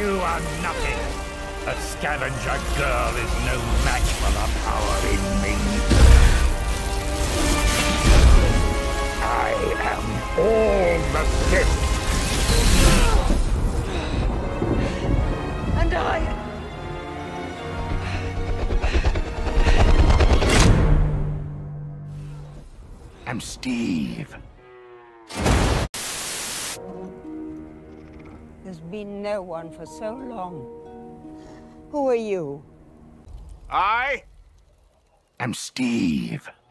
You are nothing. A scavenger girl is no match for the power in me. I am all the Sith. And I... I'm Steve. There's been no one for so long. Who are you? I am Steve.